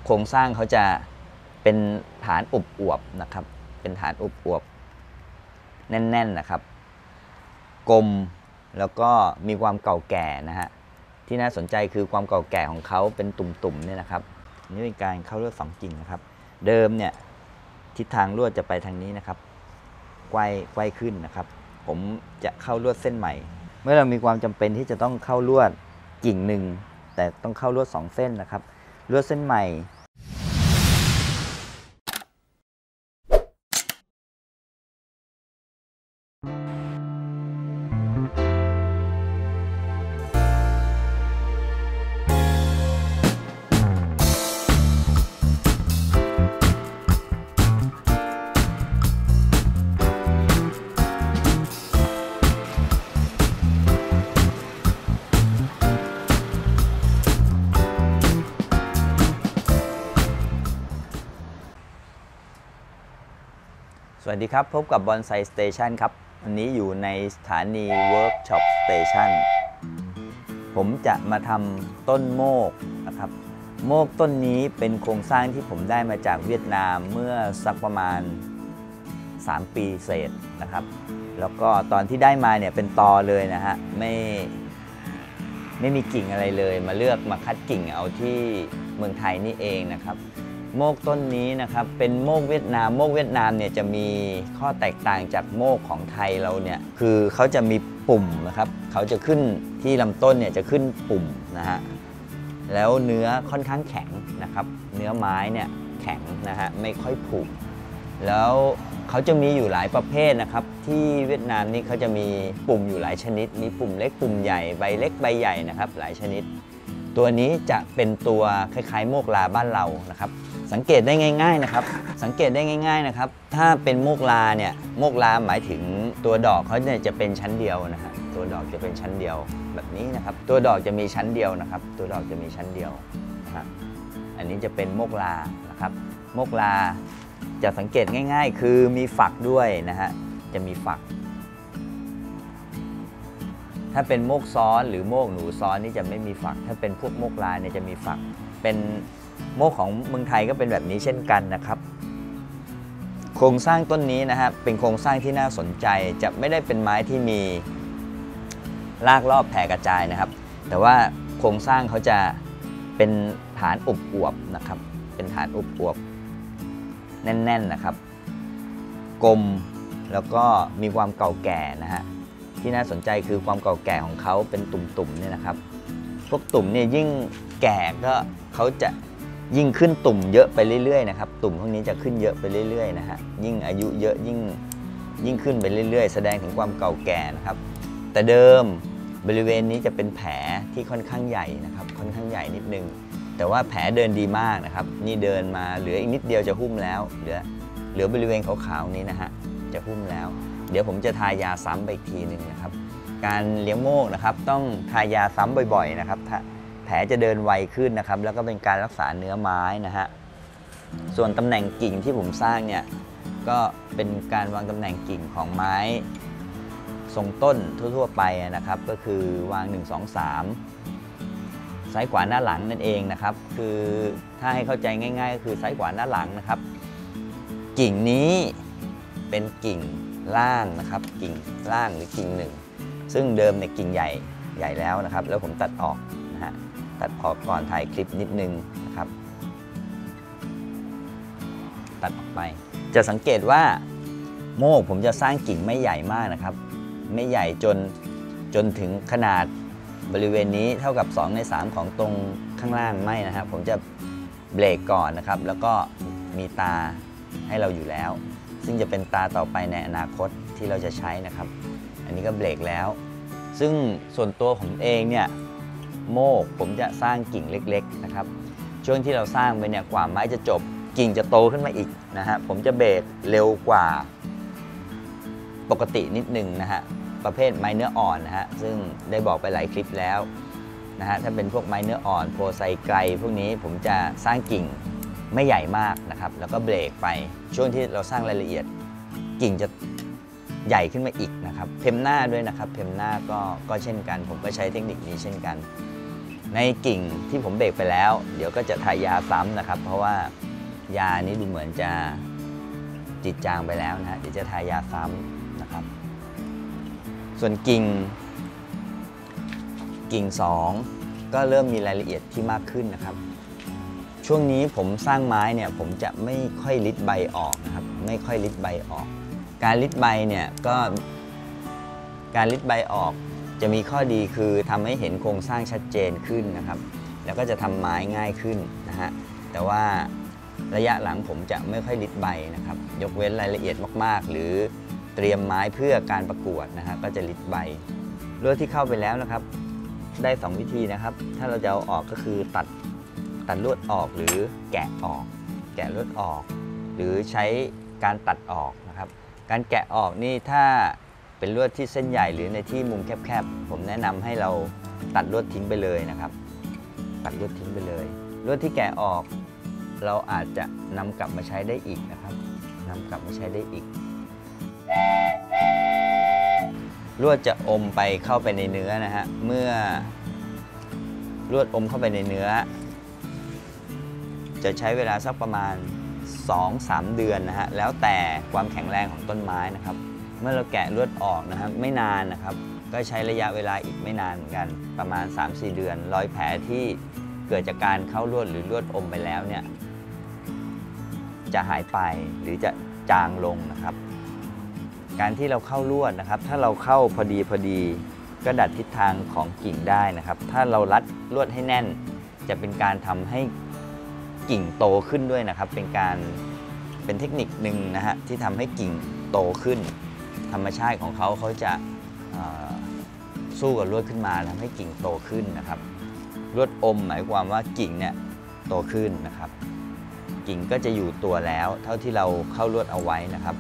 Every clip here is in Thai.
โครงสร้างเขาจะเป็นฐานอวบๆนะครับเป็นฐานอวบๆแน่นๆนะครับกลมแล้วก็มีความเก่าแก่นะฮะที่น่าสนใจคือความเก่าแก่ของเขาเป็นตุ่มๆเนี่ยนะครับนี่เป็นการเข้าลวด2กิ่งนะครับเดิมเนี่ยทิศทางลวดจะไปทางนี้นะครับไกวขึ้นนะครับผมจะเข้าลวดเส้นใหม่เมื่อเรามีความจำเป็นที่จะต้องเข้าลวดกิ่งหนึ่งแต่ต้องเข้าลวด2เส้นนะครับลวดเส้นใหม่สวัสดีครับพบกับบอนไซสเตชันครับวันนี้อยู่ในสถานีเวิร์กช็อปสเตชันผมจะมาทำต้นโมกนะครับโมกต้นนี้เป็นโครงสร้างที่ผมได้มาจากเวียดนามเมื่อสักประมาณ3 ปีเศษนะครับแล้วก็ตอนที่ได้มาเนี่ยเป็นตอเลยนะฮะไม่มีกิ่งอะไรเลยมาคัดกิ่งเอาที่เมืองไทยนี่เองนะครับโมกต้นนี้นะครับเป็นโมกเวียดนามเนี่ยจะมีข้อแตกต่างจากโมกของไทยเราเนี่ยคือเขาจะมีปุ่มนะครับเขาจะขึ้นที่ลำต้นเนี่ยจะขึ้นปุ่มนะฮะแล้วเนื้อค่อนข้างแข็งนะครับเนื้อไม้เนี่ยแข็งนะฮะไม่ค่อยผุแล้วเขาจะมีอยู่หลายประเภทนะครับที่เวียดนามนี่เขาจะมีปุ่มอยู่หลายชนิดมีปุ่มเล็กปุ่มใหญ่ใบเล็กใบใหญ่นะครับหลายชนิดตัวนี้จะเป็นตัวคล้ายๆโมกลาบ้านเรานะครับสังเกตได้ง่ายๆนะครับถ้าเป็นโมกลาเนี่ยโมกลาหมายถึงตัวดอกเขาเนี่ยจะเป็นชั้นเดียวนะฮะตัวดอกจะเป็นชั้นเดียวแบบนี้นะครับตัวดอกจะมีชั้นเดียวนะครับตัวดอกจะมีชั้นเดียวนะฮะอันนี้จะเป็นโมกลานะครับโมกลาจะสังเกตง่ายๆคือมีฝักด้วยนะฮะจะมีฝักถ้าเป็นโมกซ้อนหรือโมกหนูซ้อนนี่จะไม่มีฝักถ้าเป็นพวกโมกลาเนี่ยจะมีฝักเป็นโมกของเมืองไทยก็เป็นแบบนี้เช่นกันนะครับโครงสร้างต้นนี้นะครับเป็นโครงสร้างที่น่าสนใจจะไม่ได้เป็นไม้ที่มีรากรอบแผ่กระจายนะครับแต่ว่าโครงสร้างเขาจะเป็นฐานอวบๆนะครับเป็นฐานอวบๆแน่นๆนะครับกลมแล้วก็มีความเก่าแก่นะฮะที่น่าสนใจคือความเก่าแก่ของเขาเป็นตุ่มๆเนี่ยนะครับพวกตุ่มเนี่ยยิ่งแก่ก็เขาจะยิ่งขึ้นตุ่มเยอะไปเรื่อยๆนะครับตุ่มพวกนี้จะขึ้นเยอะไปเรื่อยๆนะฮะยิ่งอายุเยอะยิ่งขึ้นไปเรื่อยๆแสดงถึงความเก่าแก่นะครับแต่เดิมบริเวณนี้จะเป็นแผลที่ค่อนข้างใหญ่นะครับค่อนข้างใหญ่นิดนึงแต่ว่าแผลเดินดีมากนะครับนี่เดินมาเหลืออีกนิดเดียวจะหุ้มแล้วเหลือบริเวณขาวๆนี้นะฮะจะหุ้มแล้วเดี๋ยวผมจะทายาซ้ำไปอีกทีหนึ่งนะครับการเลี้ยงโมกนะครับต้องทายาซ้ำบ่อยๆนะครับแผลจะเดินไวขึ้นนะครับแล้วก็เป็นการรักษาเนื้อไม้นะฮะส่วนตำแหน่งกิ่งที่ผมสร้างเนี่ยก็เป็นการวางตำแหน่งกิ่งของไม้ทรงต้นทั่วๆไปนะครับก็คือวาง1 2 3ซ้ายขวาหน้าหลังนั่นเองนะครับคือถ้าให้เข้าใจง่ายๆก็คือซ้ายขวาหน้าหลังนะครับกิ่งนี้เป็นกิ่งล่างนะครับกิ่งล่างหรือกิ่ง1ซึ่งเดิมในกิ่งใหญ่แล้วนะครับแล้วผมตัดออกนะฮะตัดออกก่อนถ่ายคลิปนิดนึงนะครับตัดออกไปจะสังเกตว่าโมกผมจะสร้างกิ่งไม่ใหญ่มากนะครับไม่ใหญ่จนถึงขนาดบริเวณนี้เท่ากับ2 ใน 3ของตรงข้างล่างไม่นะครับผมจะเบรกก่อนนะครับแล้วก็มีตาให้เราอยู่แล้วซึ่งจะเป็นตาต่อไปในอนาคตที่เราจะใช้นะครับอันนี้ก็เบรกแล้วซึ่งส่วนตัวผมเองเนี่ยโมกผมจะสร้างกิ่งเล็กๆนะครับช่วงที่เราสร้างไปเนี่ยกว่าไม้จะจบกิ่งจะโตขึ้นมาอีกนะฮะผมจะเบรกเร็วกว่าปกตินิดนึงนะฮะประเภทไม้เนื้ออ่อนนะฮะซึ่งได้บอกไปหลายคลิปแล้วนะฮะถ้าเป็นพวกไม้เนื้ออ่อนโพไซไกลพวกนี้ผมจะสร้างกิ่งไม่ใหญ่มากนะครับแล้วก็เบรกไปช่วงที่เราสร้างรายละเอียดกิ่งจะใหญ่ขึ้นมาอีกนะครับเพมหน้าด้วยนะครับเพมหน้าก็เช่นกันผมก็ใช้เทคนิคนี้เช่นกันในกิ่งที่ผมเบรกไปแล้วเดี๋ยวก็จะทายาซ้ำนะครับเพราะว่ายานี้ดูเหมือนจะจืดจางไปแล้วนะฮะเดี๋ยวจะทายาซ้ำนะครับส่วนกิ่ง2ก็เริ่มมีรายละเอียดที่มากขึ้นนะครับช่วงนี้ผมสร้างไม้เนี่ยผมจะไม่ค่อยริดใบออกนะครับไม่ค่อยริดใบออกการริดใบเนี่ยก็การริดใบออกจะมีข้อดีคือทำให้เห็นโครงสร้างชัดเจนขึ้นนะครับแล้วก็จะทำไม้ง่ายขึ้นนะฮะแต่ว่าระยะหลังผมจะไม่ค่อยริดใบนะครับยกเว้นรายละเอียดมากๆหรือเตรียมไม้เพื่อการประกวดนะฮะก็จะริดใบลวดที่เข้าไปแล้วนะครับได้2วิธีนะครับถ้าเราจะเอาออกก็คือตัดลวดออกหรือแกะออกแกะลวดออกหรือใช้การตัดออกนะครับการแกะออกนี่ถ้าเป็นลวดที่เส้นใหญ่หรือในที่มุมแคบๆผมแนะนำให้เราตัดลวดทิ้งไปเลยนะครับตัดลวดทิ้งไปเลยลวดที่แกะออกเราอาจจะนำกลับมาใช้ได้อีกนะครับนำกลับมาใช้ได้อีกลวดจะอมไปเข้าไปในเนื้อนะฮะเมื่อลวดอมเข้าไปในเนื้อจะใช้เวลาสักประมาณ 2-3 เดือนนะฮะแล้วแต่ความแข็งแรงของต้นไม้นะครับเมื่อเราแกะลวดออกนะครับไม่นานนะครับก็ใช้ระยะเวลาอีกไม่นานเหมือนกันประมาณ 3-4 เดือนรอยแผลที่เกิดจากการเข้าลวดหรือลวดอมไปแล้วเนี่ยจะหายไปหรือจะจางลงนะครับการที่เราเข้าลวดนะครับถ้าเราเข้าพอดีก็ดัดทิศทางของกิ่งได้นะครับถ้าเรารัดลวดให้แน่นจะเป็นการทำให้กิ่งโตขึ้นด้วยนะครับเป็นเทคนิคหนึ่งนะฮะที่ทำให้กิ่งโตขึ้นธรรมชาติของเขาจะสู้กับลวดขึ้นมาทำให้กิ่งโตขึ้นนะครับลวดอมหมายความว่ากิ่งเนี่ยโตขึ้นนะครับกิ่งก็จะอยู่ตัวแล้วเท่าที่เราเข้าลวดเอาไว้นะครับ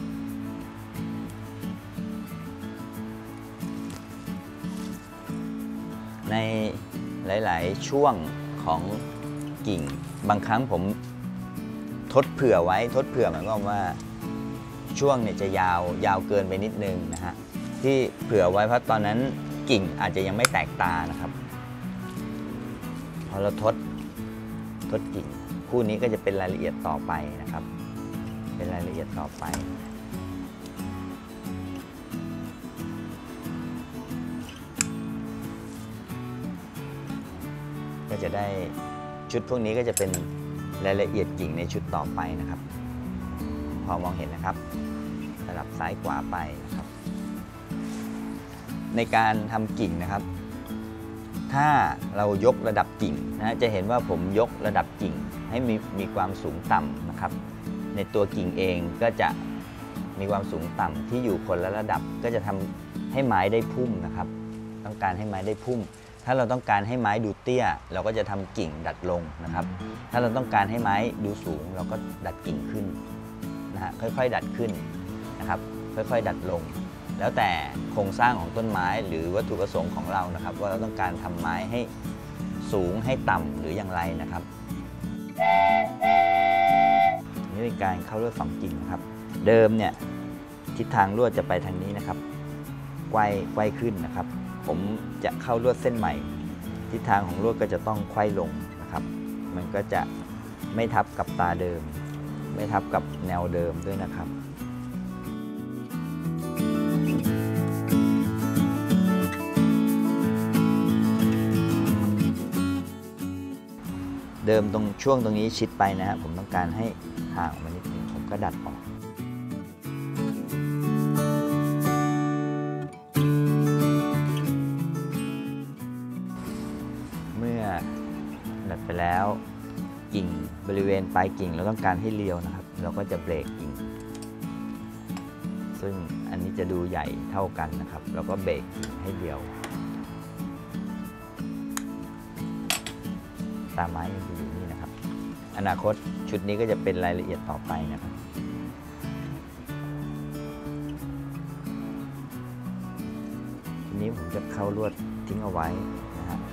ในหลายๆช่วงของกิ่งบางครั้งผมทดเผื่อไว้ทดเผื่อหมายความว่าช่วงเนี่ยจะยาวเกินไปนิดนึงนะฮะที่เผื่อไว้เพราะตอนนั้นกิ่งอาจจะยังไม่แตกตานะครับพอเราทดกิ่งคู่นี้ก็จะเป็นรายละเอียดต่อไปนะครับเป็นรายละเอียดต่อไปก็จะได้ชุดพวกนี้ก็จะเป็นรายละเอียดกิ่งในชุดต่อไปนะครับพอมองเห็นนะครับสลับซ้ายขวาไปนะครับในการทำกิ่งนะครับถ้าเรายกระดับกิ่งนะจะเห็นว่าผมยกระดับกิ่งให้มีความสูงต่ำนะครับในตัวกิ่งเองก็จะมีความสูงต่ำที่อยู่คนละระดับก็จะทำให้ไม้ได้พุ่มนะครับต้องการให้ไม้ได้พุ่มถ้าเราต้องการให้ไม้ดูเตี้ยเราก็จะทำกิ่งดัดลงนะครับถ้าเราต้องการให้ไม้ดูสูงเราก็ดัดกิ่งขึ้นนะฮะค่อยๆดัดขึ้นนะครับค่อยๆดัดลงแล้วแต่โครงสร้างของต้นไม้หรือวัตถุประสงค์ของเรานะครับว่าเราต้องการทำไม้ให้สูงให้ต่ำหรืออย่างไรนะครับนี่เป็นการเข้าลวด2กิ่งนะครับเดิมเนี่ยทิศทางลวดจะไปทางนี้นะครับไกว้ขึ้นนะครับผมจะเข้าลวดเส้นใหม่ทิศทางของลวดก็จะต้องไขว้ลงนะครับมันก็จะไม่ทับกับตาเดิมไม่ทับกับแนวเดิมด้วยนะครับเดิมตรงช่วงตรงนี้ชิดไปนะฮะผมต้องการให้ห่างออกมานิดนึงผมก็ดัดออกเมื่อดัดไปแล้วกิ่งบริเวณปลายกิ่งเราต้องการให้เรียวนะครับเราก็จะเบรกกิ่งซึ่งอันนี้จะดูใหญ่เท่ากันนะครับเราก็เบรกให้เรียวตาไม้ยังอยู่นี่นะครับอนาคตชุดนี้ก็จะเป็นรายละเอียดต่อไปนะครับทีนี้ผมจะเข้าลวดทิ้งเอาไว้นะฮะ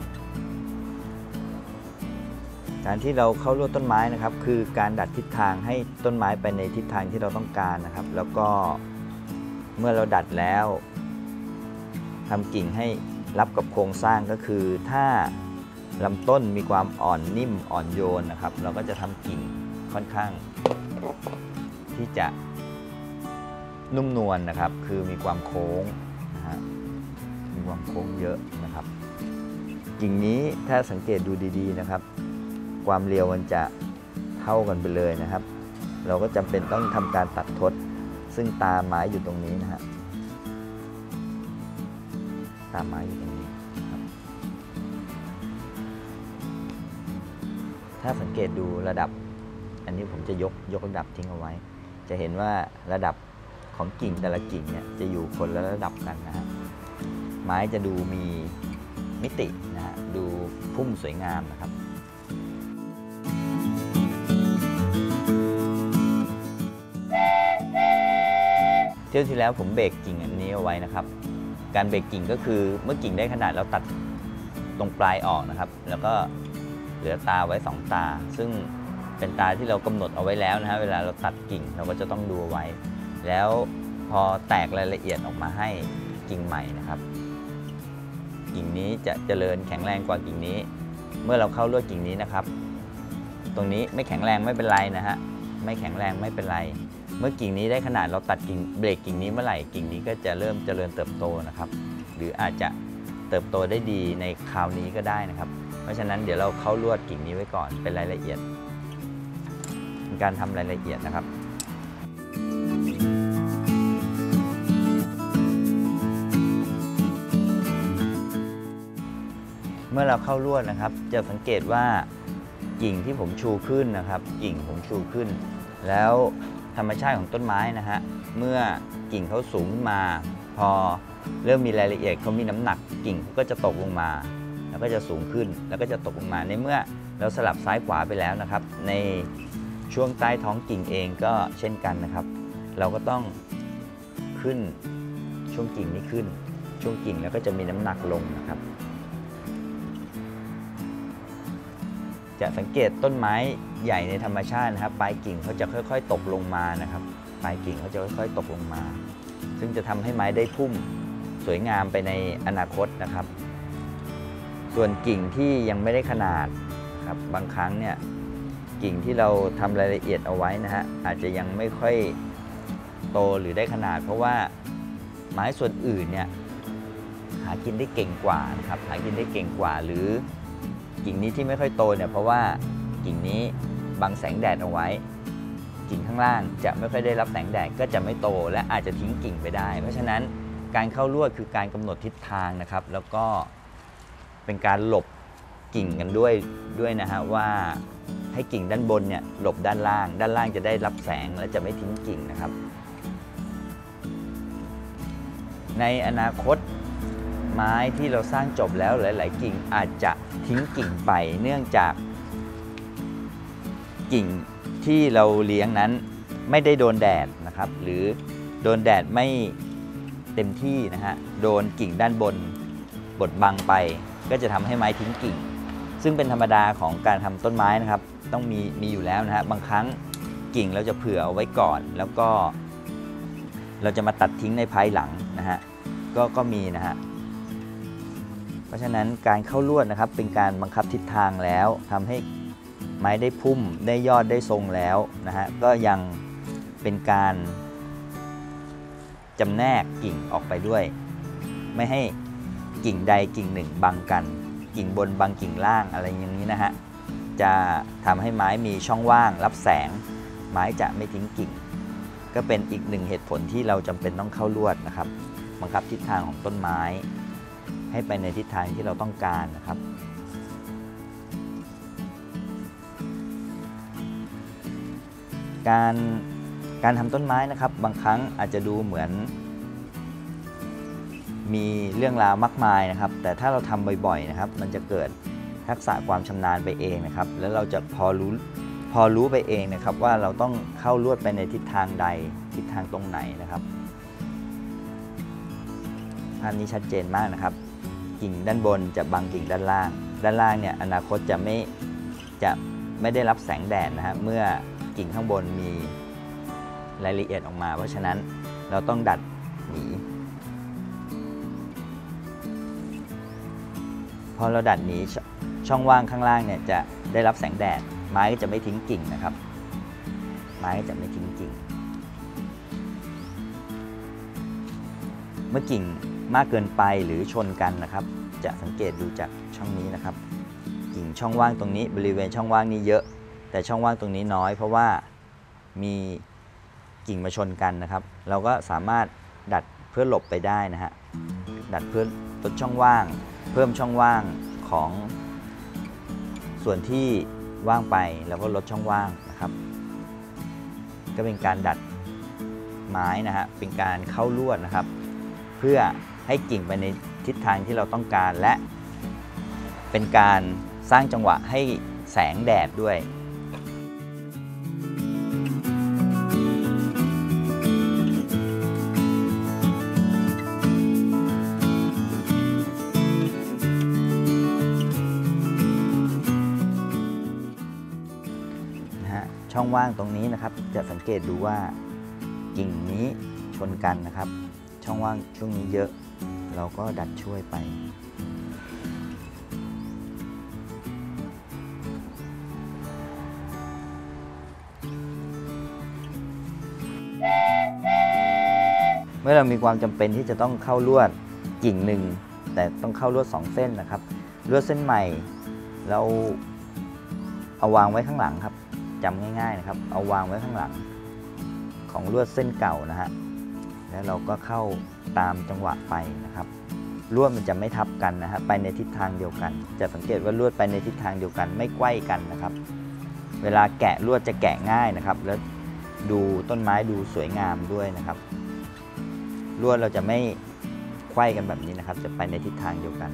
การที่เราเข้าลวดต้นไม้นะครับคือการดัดทิศทางให้ต้นไม้ไปในทิศทางที่เราต้องการนะครับแล้วก็เมื่อเราดัดแล้วทำกิ่งให้รับกับโครงสร้างก็คือถ้าลำต้นมีความอ่อนนิ่มอ่อนโยนนะครับเราก็จะทำกิ่งค่อนข้างที่จะนุ่มนวลนะครับ คือมีความโค้งนะฮะมีความโค้งเยอะนะครับกิ่งนี้ถ้าสังเกตดูดีๆนะครับความเรียวมันจะเท่ากันไปเลยนะครับ เราก็จำเป็นต้องทำการตัดทดซึ่งตาไม้อยู่ตรงนี้นะฮะตาไม้อยู่ตรงนี้ครับถ้าสังเกตดูระดับอันนี้ผมจะยกระดับทิ้งเอาไว้จะเห็นว่าระดับของกิ่งแต่ละกิ่งเนี่ยจะอยู่คนละระดับกันนะฮะไม้จะดูมีมิตินะฮะดูพุ่มสวยงามนะครับเที่ยวที่แล้วผมเบรกกิ่งอันนี้เอาไว้นะครับการเบรกกิ่งก็คือเมื่อกิ่งได้ขนาดเราตัดตรงปลายออกนะครับแล้วก็เหลือตาไว้2ตาซึ่งเป็นตาที่เรากำหนดเอาไว้แล้วนะฮะเวลาเราตัดกิ่งเราก็จะต้องดูไว้แล้วพอแตกรายละเอียดออกมาให้กิ่งใหม่นะครับกิ่งนี้จะเจริญแข็งแรงกว่ากิ่งนี้เมื่อเราเข้าลวดกิ่งนี้นะครับตรงนี้ไม่แข็งแรงไม่เป็นไรนะฮะไม่แข็งแรงไม่เป็นไรเมื่อกิ่งนี้ได้ขนาดเราตัดกิ่งเบรกกิ่งนี้เมื่อไหร่กิ่งนี้ก็จะเริ่มเจริญเติบโตนะครับหรืออาจจะเติบโตได้ดีในคราวนี้ก็ได้นะครับเพราะฉะนั้นเดี๋ยวเราเข้าลวดกิ่งนี้ไว้ก่อนเป็นรายละเอียดเป็นการทำรายละเอียดนะครับเมื่อเราเข้าลวดนะครับจะสังเกตว่ากิ่งที่ผมชูขึ้นนะครับกิ่งผมชูขึ้นแล้วธรรมชาติของต้นไม้นะฮะเมื่อกิ่งเขาสูงขึ้นมาพอเริ่มมีรายละเอียดเขามีน้ำหนักกิ่งก็จะตกลงมาแล้วก็จะสูงขึ้นแล้วก็จะตกลงมาในเมื่อเราสลับซ้ายขวาไปแล้วนะครับในช่วงใต้ท้องกิ่งเองก็เช่นกันนะครับเราก็ต้องขึ้นช่วงกิ่งนี้ขึ้นช่วงกิ่งแล้วก็จะมีน้ำหนักลงนะครับจะสังเกตต้นไม้ใหญ่ในธรรมชาตินะครับปลายกิ่งเขาจะค่อยๆตกลงมานะครับปลายกิ่งเขาจะค่อยๆตกลงมาซึ่งจะทำให้ไม้ได้พุ่มสวยงามไปในอนาคตนะครับส่วนกิ่งที่ยังไม่ได้ขนาดครับบางครั้งเนี่ยกิ่งที่เราทำรายละเอียดเอาไว้นะฮะอาจจะยังไม่ค่อยโตหรือได้ขนาดเพราะว่าไม้ส่วนอื่นเนี่ยหากินได้เก่งกว่านะครับหากินได้เก่งกว่าหรือกิ่งนี้ที่ไม่ค่อยโตเนี่ยเพราะว่ากิ่งนี้บังแสงแดดเอาไว้กิ่งข้างล่างจะไม่ค่อยได้รับแสงแดดก็จะไม่โตและอาจจะทิ้งกิ่งไปได้เพราะฉะนั้นการเข้าลวดคือการกำหนดทิศทางนะครับแล้วก็เป็นการหลบกิ่งกันด้วยนะฮะว่าให้กิ่งด้านบนเนี่ยหลบด้านล่างจะได้รับแสงและจะไม่ทิ้งกิ่งนะครับในอนาคตไม้ที่เราสร้างจบแล้วหลายๆกิ่งอาจจะทิ้งกิ่งไปเนื่องจากกิ่งที่เราเลี้ยงนั้นไม่ได้โดนแดดนะครับหรือโดนแดดไม่เต็มที่นะฮะโดนกิ่งด้านบนบดบังไปก็จะทำให้ไม้ทิ้งกิ่งซึ่งเป็นธรรมดาของการทำต้นไม้นะครับต้องมีอยู่แล้วนะฮะบางครั้งกิ่งเราจะเผื่อเอาไว้ก่อนแล้วก็เราจะมาตัดทิ้งในภายหลังนะฮะก็มีนะฮะเพราะฉะนั้นการเข้าลวดนะครับเป็นการบังคับทิศทางแล้วทำให้ไม้ได้พุ่มได้ยอดได้ทรงแล้วนะฮะก็ยังเป็นการจำแนกกิ่งออกไปด้วยไม่ให้กิ่งใดกิ่งหนึ่งบังกันกิ่งบนบังกิ่งล่างอะไรอย่างนี้นะฮะจะทำให้ไม้มีช่องว่างรับแสงไม้จะไม่ทิ้งกิ่งก็เป็นอีกหนึ่งเหตุผลที่เราจำเป็นต้องเข้าลวดนะครับบังคับทิศทางของต้นไม้ให้ไปในทิศทางที่เราต้องการนะครับการทำต้นไม้นะครับบางครั้งอาจจะดูเหมือนมีเรื่องราวมากมายนะครับแต่ถ้าเราทำบ่อยๆนะครับมันจะเกิดทักษะความชำนาญไปเองนะครับแล้วเราจะพอรู้ไปเองนะครับว่าเราต้องเข้าลวดไปในทิศทางใดทิศทางตรงไหนนะครับภาพนี้ชัดเจนมากนะครับกิ่งด้านบนจะบังกิ่งด้านล่างเนี่ยอนาคตจะไม่ได้รับแสงแดดนะฮะเมื่อกิ่งข้างบนมีรายละเอียดออกมาเพราะฉะนั้นเราต้องดัดหนีพพอเราดัดหนีช่องว่างข้างล่างเนี่ยจะได้รับแสงแดดไม้ก็จะไม่ทิ้งกิ่งนะครับไม้ก็จะไม่ทิ้งกิ่งเมื่อกิ่งมากเกินไปหรือชนกันนะครับจะสังเกตดูจากช่องนี้นะครับกิ่งช่องว่างตรงนี้บริเวณช่องว่างนี้เยอะแต่ช่องว่างตรงนี้น้อยเพราะว่ามีกิ่งมาชนกันนะครับเราก็สามารถดัดเพื่อหลบไปได้นะฮะดัดเพื่อลดช่องว่างเพิ่มช่องว่างของส่วนที่ว่างไปแล้วก็ลดช่องว่างนะครับก็เป็นการดัดไม้นะฮะเป็นการเข้าลวดนะครับเพื่อให้กิ่งไปในทิศทางที่เราต้องการและเป็นการสร้างจังหวะให้แสงแดดด้วยช่องว่างตรงนี้นะครับจะสังเกตดูว่ากิ่งนี้ชนกันนะครับช่องว่างช่วงนี้เยอะเราก็ดัดช่วยไปเมื่อเรามีความจำเป็นที่จะต้องเข้าลวดกิ่งหนึ่งแต่ต้องเข้าลวด2 เส้นนะครับลวดเส้นใหม่เราเอาวางไว้ข้างหลังครับจำง่ายๆนะครับเอาวางไว้ข้างหลังของลวดเส้นเก่านะฮะแล้วเราก็เข้าตามจังหวะไปนะครับลวดมันจะไม่ทับกันนะฮะไปในทิศทางเดียวกันจะสังเกตว่าลวดไปในทิศทางเดียวกันไม่ไขว้กันนะครับเวลาแกะลวดจะแกะง่ายนะครับแล้วดูต้นไม้ดูสวยงามด้วยนะครับลวดเราจะไม่ไขว้กันแบบนี้นะครับจะไปในทิศทางเดียวกัน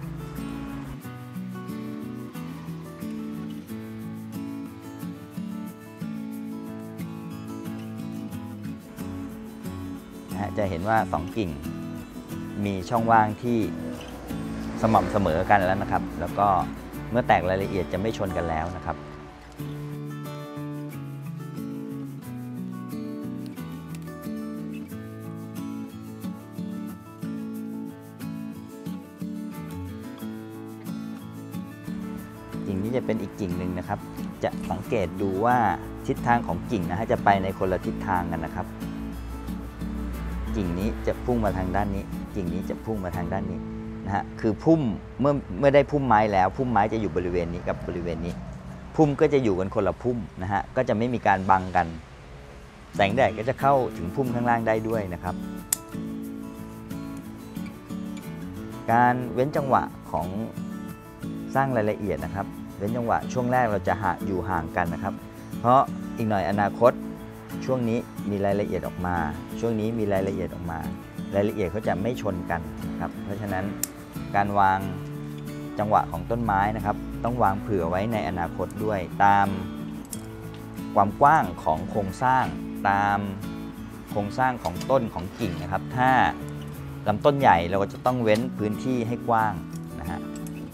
จะเห็นว่า2 กิ่งมีช่องว่างที่สม่ำเสมอกันแล้วนะครับแล้วก็เมื่อแตกรายละเอียดจะไม่ชนกันแล้วนะครับกิ่งนี้จะเป็นอีกกิ่งหนึ่งนะครับจะสังเกตดูว่าทิศทางของกิ่งนะฮะจะไปในคนละทิศทางกันนะครับกิ่งนี้จะพุ่งมาทางด้านนี้กิ่งนี้จะพุ่งมาทางด้านนี้นะฮะคือพุ่มเมื่อได้พุ่มไม้แล้วพุ่มไม้จะอยู่บริเวณนี้กับบริเวณนี้พุ่มก็จะอยู่กันคนละพุ่มนะฮะก็จะไม่มีการบังกันแสงแดดก็จะเข้าถึงพุ่มข้างล่างได้ด้วยนะครับการเว้นจังหวะของสร้างรายละเอียดนะครับเว้นจังหวะช่วงแรกเราจะอยู่ห่างกันนะครับเพราะอีกหน่อยอนาคตช่วงนี้มีรายละเอียดออกมาช่วงนี้มีรายละเอียดออกมารายละเอียดเขาจะไม่ชนกันนะครับเพราะฉะนั้นการวางจังหวะของต้นไม้นะครับต้องวางเผื่อไว้ในอนาคตด้วยตามความกว้างของโครงสร้างตามโครงสร้างของต้นของกิ่งนะครับถ้าลำต้นใหญ่เราก็จะต้องเว้นพื้นที่ให้กว้างนะฮะ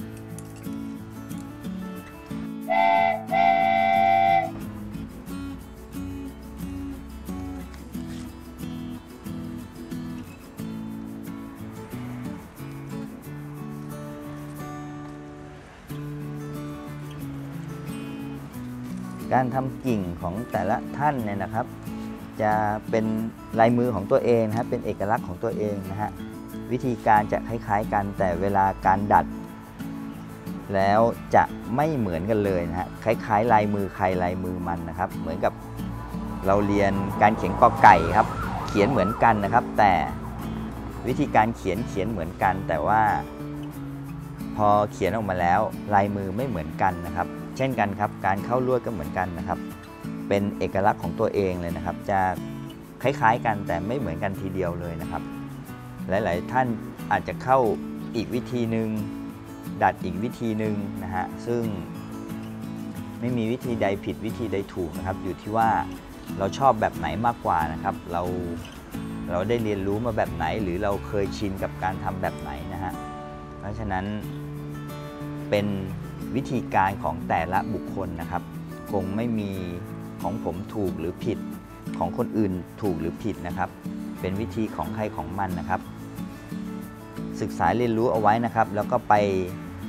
การทำกิ่งของแต่ละท่านเนี่ยนะครับจะเป็นลายมือของตัวเองนะฮะเป็นเอกลักษณ์ของตัวเองนะฮะวิธีการจะคล้ายๆกันแต่เวลาการดัดแล้วจะไม่เหมือนกันเลยนะฮะคล้ายๆลายมือใครลายมือมันนะครับเหมือนกับเราเรียนการเขียนกอไก่ครับเขียนเหมือนกันนะครับแต่วิธีการเขียนเหมือนกันแต่ว่าพอเขียนออกมาแล้วลายมือไม่เหมือนกันนะครับเช่นกันครับการเข้าลวดก็เหมือนกันนะครับเป็นเอกลักษณ์ของตัวเองเลยนะครับจะคล้ายๆกันแต่ไม่เหมือนกันทีเดียวเลยนะครับหลายๆท่านอาจจะเข้าอีกวิธีหนึ่งดัดอีกวิธีหนึ่งนะฮะซึ่งไม่มีวิธีใดผิดวิธีใดถูกนะครับอยู่ที่ว่าเราชอบแบบไหนมากกว่านะครับเราได้เรียนรู้มาแบบไหนหรือเราเคยชินกับการทำแบบไหนนะฮะเพราะฉะนั้นเป็นวิธีการของแต่ละบุคคลนะครับคงไม่มีของผมถูกหรือผิดของคนอื่นถูกหรือผิดนะครับเป็นวิธีของใครของมันนะครับศึกษาเรียนรู้เอาไว้นะครับแล้วก็ไป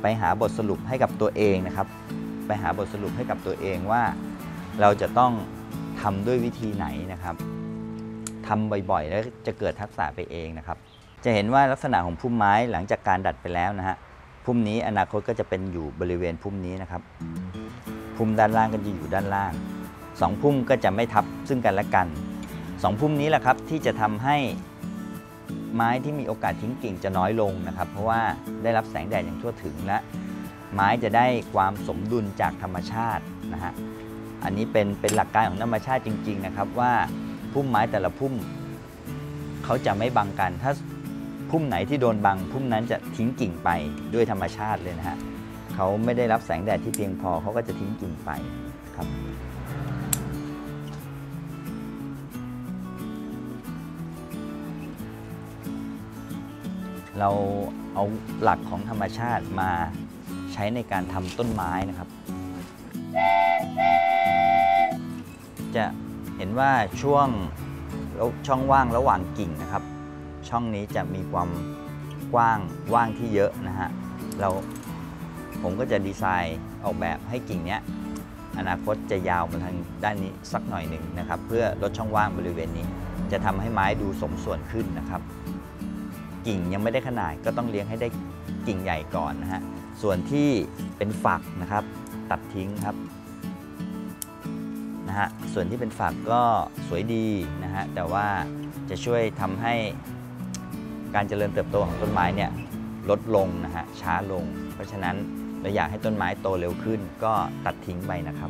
ไปหาบทสรุปให้กับตัวเองนะครับไปหาบทสรุปให้กับตัวเองว่าเราจะต้องทำด้วยวิธีไหนนะครับทำบ่อยๆแล้วจะเกิดทักษะไปเองนะครับจะเห็นว่าลักษณะของพุ่มไม้หลังจากการดัดไปแล้วนะฮะพุ่มนี้อนาคตก็จะเป็นอยู่บริเวณพุ่มนี้นะครับพุ่มด้านล่างก็จะอยู่ด้านล่าง2พุ่มก็จะไม่ทับซึ่งกันและกัน2พุ่มนี้แหละครับที่จะทำให้ไม้ที่มีโอกาสทิ้งกิ่งจะน้อยลงนะครับเพราะว่าได้รับแสงแดดอย่างทั่วถึงและไม้จะได้ความสมดุลจากธรรมชาตินะฮะอันนี้เป็นหลักการของธรรมชาติจริงๆนะครับว่าพุ่มไม้แต่ละพุ่มเขาจะไม่บังกันถ้าพุ่มไหนที่โดนบังพุ่มนั้นจะทิ้งกิ่งไปด้วยธรรมชาติเลยนะฮะเขาไม่ได้รับแสงแดดที่เพียงพอเขาก็จะทิ้งกิ่งไปครับเราเอาหลักของธรรมชาติมาใช้ในการทำต้นไม้นะครับจะเห็นว่าช่องว่างระหว่างกิ่งนะครับช่องนี้จะมีความว่างที่เยอะนะฮะผมก็จะดีไซน์ออกแบบให้กิ่งนี้อนาคตจะยาวมาทางด้านนี้สักหน่อยหนึ่งนะครับเพื่อลดช่องว่างบริเวณนี้จะทำให้ไม้ดูสมส่วนขึ้นนะครับกิ่งยังไม่ได้ขนาดก็ต้องเลี้ยงให้ได้กิ่งใหญ่ก่อนนะฮะส่วนที่เป็นฝักนะครับตัดทิ้งครับนะฮะส่วนที่เป็นฝักก็สวยดีนะฮะแต่ว่าจะช่วยทำให้การเจริญเติบโตของต้นไม้เนี่ยลดลงนะฮะช้าลงเพราะฉะนั้นเราอยากให้ต้นไม้โตเร็วขึ้นก็ตัดทิ้งไปนะครับ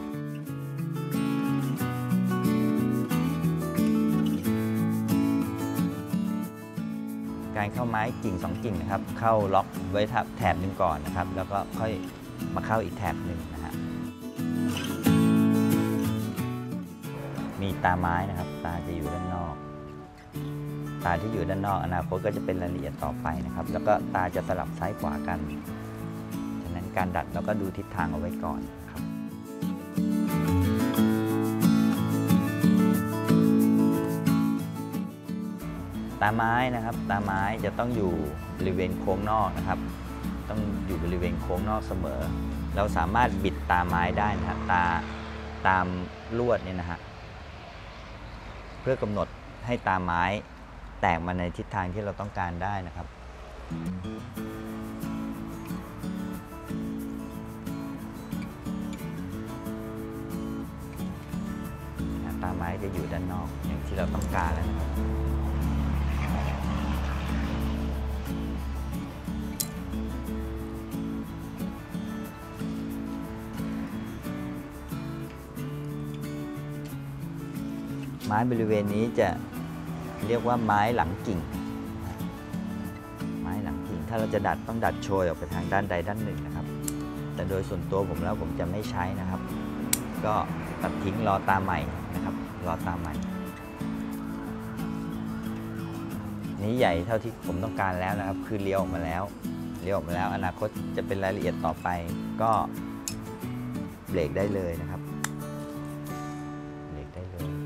การเข้าไม้กิ่ง2กิ่งนะครับเข้าล็อกไว้แถบหนึ่งก่อนนะครับแล้วก็ค่อยมาเข้าอีกแถบหนึ่งนะฮะมีตาไม้นะครับตาจะอยู่ด้านนอกตาที่อยู่ด้านนอกอนาคตก็จะเป็นรายละเอียดต่อไปนะครับแล้วก็ตาจะสลับซ้ายขวากันฉะนั้นการดัดเราก็ดูทิศทางเอาไว้ก่อนครับตาไม้นะครับตาไม้จะต้องอยู่บริเวณโค้งนอกนะครับต้องอยู่บริเวณโค้งนอกเสมอเราสามารถบิดตาไม้ได้นะฮะตามลวดเนี่ยนะฮะเพื่อกำหนดให้ตาไม้แตกมาในทิศทางที่เราต้องการได้นะครับตาไม้จะอยู่ด้านนอกอย่างที่เราต้องการแล้วนะครับไม้บริเวณนี้จะเรียกว่าไม้หลังกิ่งไม้หลังกิ่งถ้าเราจะดัดต้องดัดโชยออกไปทางด้านใดด้านหนึ่งนะครับแต่โดยส่วนตัวผมแล้วผมจะไม่ใช้นะครับก็ตัดทิ้งรอตาใหม่นะครับรอตาใหม่นี้ใหญ่เท่าที่ผมต้องการแล้วนะครับคือเลี้ยวออกมาแล้วอนาคตจะเป็นรายละเอียดต่อไปก็เบรกได้เลยนะครับเบรกได้เลย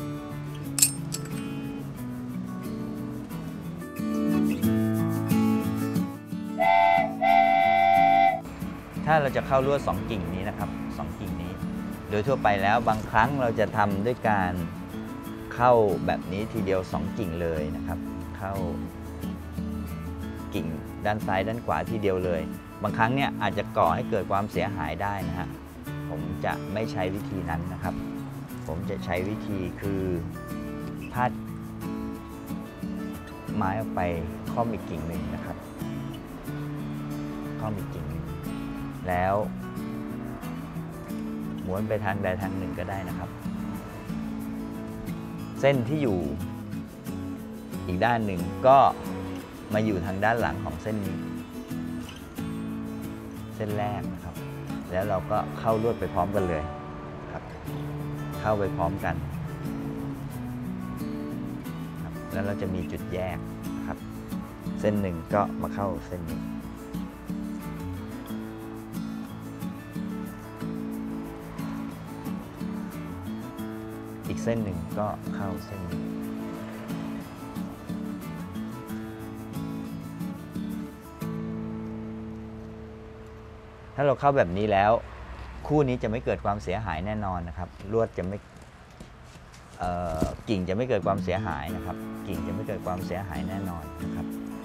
ถ้าเราจะเข้าลวด2กิ่งนี้นะครับ2กิ่งนี้โดยทั่วไปแล้วบางครั้งเราจะทำด้วยการเข้าแบบนี้ทีเดียว2กิ่งเลยนะครับเข้ากิ่งด้านซ้ายด้านขวาทีเดียวเลยบางครั้งเนี่ยอาจจะก่อให้เกิดความเสียหายได้นะฮะผมจะไม่ใช้วิธีนั้นนะครับผมจะใช้วิธีคือพาดไม้ออกไปค่อมอีกกิ่งหนึ่งนะครับค่อมอีกกิ่งแล้วม้วนไปทางใดทางหนึ่งก็ได้นะครับเส้นที่อยู่อีกด้านหนึ่งก็มาอยู่ทางด้านหลังของเส้นนี้เส้นแรกนะครับแล้วเราก็เข้าลวดไปพร้อมกันเลยครับเข้าไปพร้อมกันครับแล้วเราจะมีจุดแยกครับเส้นหนึ่งก็มาเข้าเส้นนี้อีกเส้นหนึ่งก็เข้าเส้นนี้ถ้าเราเข้าแบบนี้แล้วคู่นี้จะไม่เกิดความเสียหายแน่นอนนะครับลวดจะไม่กิ่งจะไม่เกิดความเสียหายนะครับกิ่งจะไม่เกิดความเสียหายแน่นอนนะครับ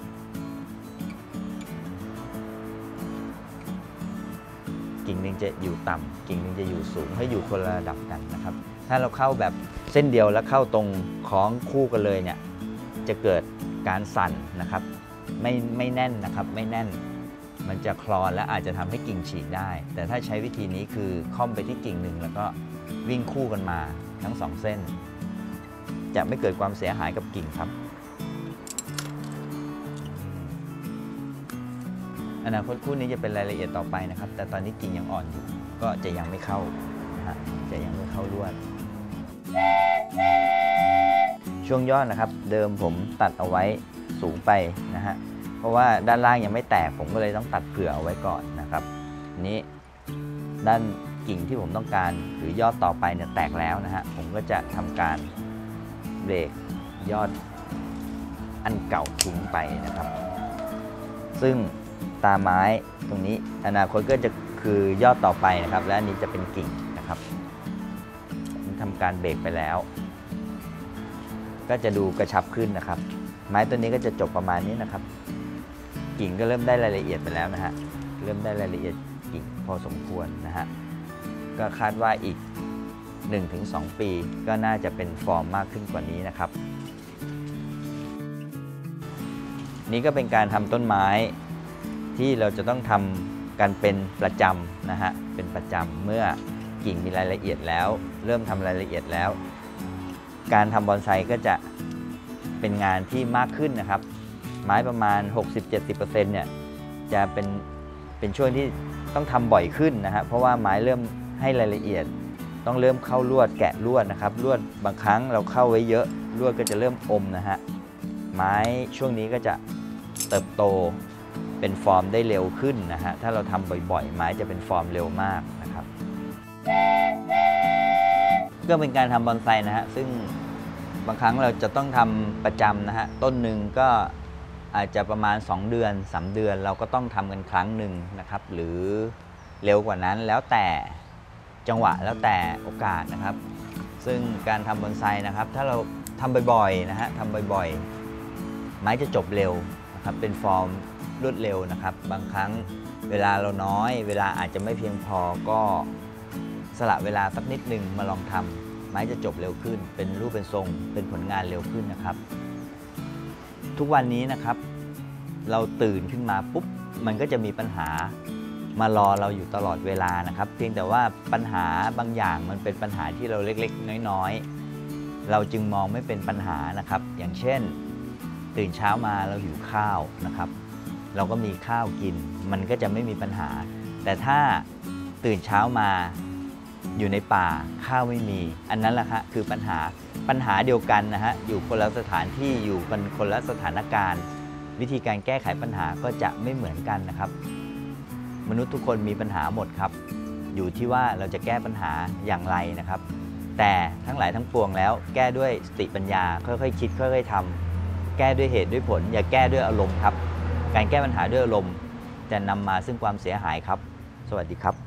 กิ่งหนึ่งจะอยู่ต่ำกิ่งหนึ่งจะอยู่สูงให้อยู่คนละระดับกันนะครับถ้าเราเข้าแบบเส้นเดียวแล้วเข้าตรงคล้องคู่กันเลยเนี่ยจะเกิดการสั่นนะครับไม่แน่นนะครับไม่แน่นมันจะคลอนและอาจจะทำให้กิ่งฉีกได้แต่ถ้าใช้วิธีนี้คือค่อมไปที่กิ่งหนึ่งแล้วก็วิ่งคู่กันมาทั้ง2เส้นจะไม่เกิดความเสียหายกับกิ่งครับอนาคตคู่นี้จะเป็นรายละเอียดต่อไปนะครับแต่ตอนนี้กิ่งยังอ่อนอยู่ก็จะยังไม่เข้านะฮะจะยังไม่เข้าลวดช่วงยอดนะครับเดิมผมตัดเอาไว้สูงไปนะฮะเพราะว่าด้านล่างยังไม่แตกผมก็เลยต้องตัดเผื่อเอาไว้ก่อนนะครับนี้ด้านกิ่งที่ผมต้องการหรือยอดต่อไปเนี่ยแตกแล้วนะฮะผมก็จะทำการเบรกยอดอันเก่าทิ้งไปนะครับซึ่งตาไม้ตรงนี้อนาคตก็จะคือยอดต่อไปนะครับและอันนี้จะเป็นกิ่งนะครับทำการเบรกไปแล้วก็จะดูกระชับขึ้นนะครับไม้ตัวนี้ก็จะจบประมาณนี้นะครับกิ่งก็เริ่มได้รายละเอียดไปแล้วนะฮะเริ่มได้รายละเอียดกิ่งพอสมควรนะฮะก็คาดว่าอีก 1-2 ปีก็น่าจะเป็นฟอร์มมากขึ้นกว่านี้นะครับนี่ก็เป็นการทำต้นไม้ที่เราจะต้องทำกันเป็นประจำนะฮะเป็นประจำเมื่อกิ่งมีรายละเอียดแล้วเริ่มทำรายละเอียดแล้วการทำบอนไซก็จะเป็นงานที่มากขึ้นนะครับไม้ประมาณ 60-70% เนี่ยจะเป็นช่วงที่ต้องทำบ่อยขึ้นนะฮะเพราะว่าไม้เริ่มให้รายละเอียดต้องเริ่มเข้าลวดแกะลวดนะครับลวดบางครั้งเราเข้าไว้เยอะลวดก็จะเริ่มอมนะฮะไม้ช่วงนี้ก็จะเติบโตเป็นฟอร์มได้เร็วขึ้นนะฮะถ้าเราทำบ่อยๆไม้จะเป็นฟอร์มเร็วมากนะครับก็เป็นการทำบอนไซนะฮะซึ่งบางครั้งเราจะต้องทำประจำนะฮะต้นหนึ่งก็อาจจะประมาณ2เดือน3เดือนเราก็ต้องทำกันครั้งหนึ่งนะครับหรือเร็วกว่านั้นแล้วแต่จังหวะแล้วแต่โอกาสนะครับซึ่งการทำบอนไซนะครับถ้าเราทำบ่อยๆนะฮะทำบ่อยๆไม้จะจบเร็วนะครับเป็นฟอร์มรวดเร็วนะครับบางครั้งเวลาเราน้อยเวลาอาจจะไม่เพียงพอก็สละเวลาสักนิดนึงมาลองทำไม้จะจบเร็วขึ้นเป็นรูปเป็นทรงเป็นผลงานเร็วขึ้นนะครับทุกวันนี้นะครับเราตื่นขึ้นมาปุ๊บมันก็จะมีปัญหามารอเราอยู่ตลอดเวลานะครับเพียงแต่ว่าปัญหาบางอย่างมันเป็นปัญหาที่เราเล็กๆน้อยๆเราจึงมองไม่เป็นปัญหานะครับอย่างเช่นตื่นเช้ามาเราหิวข้าวนะครับเราก็มีข้าวกินมันก็จะไม่มีปัญหาแต่ถ้าตื่นเช้ามาอยู่ในป่าข้าวไม่มีอันนั้นแหละฮะคือปัญหาเดียวกันนะฮะอยู่คนละสถานที่อยู่กันคนละสถานการณ์วิธีการแก้ไขปัญหาก็จะไม่เหมือนกันนะครับมนุษย์ทุกคนมีปัญหาหมดครับอยู่ที่ว่าเราจะแก้ปัญหาอย่างไรนะครับแต่ทั้งหลายทั้งปวงแล้วแก้ด้วยสติปัญญาค่อยๆคิดค่อยๆทำแก้ด้วยเหตุด้วยผลอย่าแก้ด้วยอารมณ์ครับการแก้ปัญหาด้วยอารมณ์จะนำมาซึ่งความเสียหายครับสวัสดีครับ